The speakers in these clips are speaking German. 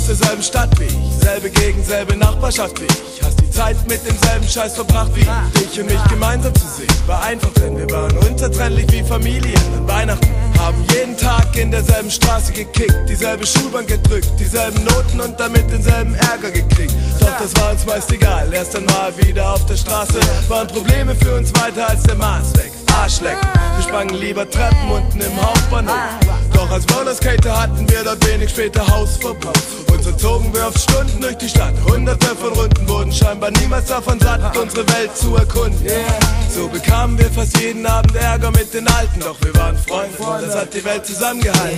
derselben Stadt wie ich, selbe Gegend, selbe Nachbarschaft wie ich. Hast die Zeit mit demselben Scheiß verbracht wie ich. Dich und mich gemeinsam zu sehen war einfach, denn wir waren unzertrennlich wie Familien an Weihnachten. Haben jeden Tag in derselben Straße gekickt, dieselbe Schulbank gedrückt, dieselben Noten und damit denselben Ärger gekriegt. Doch das war uns meist egal, erst einmal wieder auf der Straße waren Probleme für uns weiter als der Mars weg. Arschlecken, wir sprangen lieber Treppen unten im Hauptbahnhof. Doch als Rollerskater hatten wir dort wenig später Hausverbot. Und so zogen wir oft Stunden durch die Stadt, hunderte von Runden, wurden scheinbar niemals davon satt, unsere Welt zu erkunden. So bekamen wir fast jeden Abend Ärger mit den Alten, doch wir waren Freunde, das hat die Welt zusammengehalten.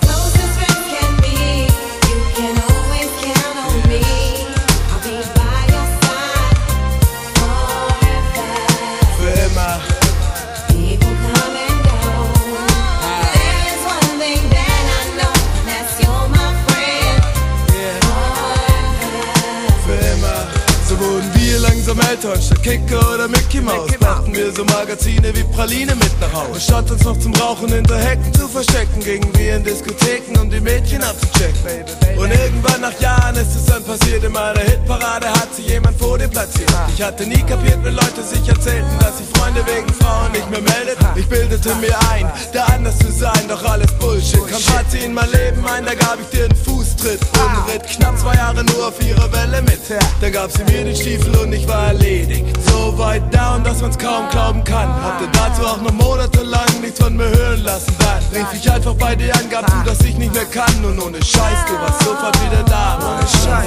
Für immer. So wurden wir langsam älter und statt Kicker oder Mickey Mouse brachten wir so Magazine wie Praline mit nach Hause. Und statt uns noch zum Rauchen hinter Hecken zu verstecken, gingen wir in Diskotheken, um die Mädchen abzuchecken. Und irgendwann nach Jahren ist es dann passiert, in meiner Hitparade hat sich jemand vor dir platziert. Ich hatte nie kapiert, wenn Leute sich erzählten, dass sich Freunde wegen Frauen nicht mehr meldeten. Ich bildete mir ein, da anders zu sein, doch alles Bullshit. Kam Party in mein Leben ein, da gab ich dir einen Fußtritt und ritt knapp 2 Jahre nur auf ihrer Welle mit. Da gab sie mir den Stiefel und ich war erledigt. So weit down, dass man's kaum glauben kann. Hatte dazu auch noch monatelang nichts von mir hören lassen. Dann rief ich einfach bei dir an, gab zu, dass ich nicht mehr kann. Und ohne Scheiß, du warst sofort wieder da. Ohne Scheiß.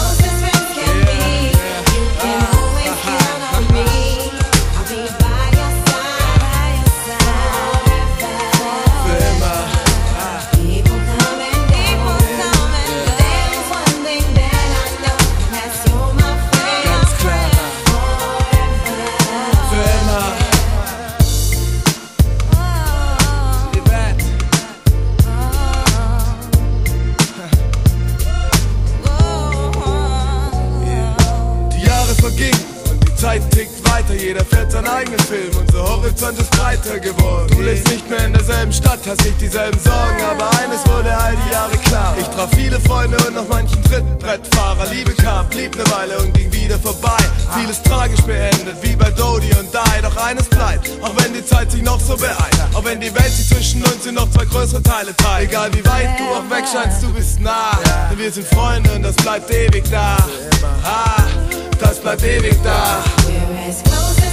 Und die Zeit tickt weiter, jeder fährt seinen eigenen Film. Unser Horizont ist breiter geworden. Du lebst nicht mehr in derselben Stadt, hast nicht dieselben Sorgen, aber eines wurde all die Jahre klar. Ich traf viele Freunde und noch manchen Trittbrettfahrer. Liebe kam, blieb ne Weile und ging wieder vorbei. Vieles tragisch beendet, wie bei Dodi und Die. Doch eines bleibt, auch wenn die Zeit sich noch so beeilt. Auch wenn die Welt sich zwischen uns in noch 2 größere Teile teilt. Egal wie weit du auch wegscheinst, du bist nah. Denn wir sind Freunde und das bleibt ewig da. Das bleibt ewig da.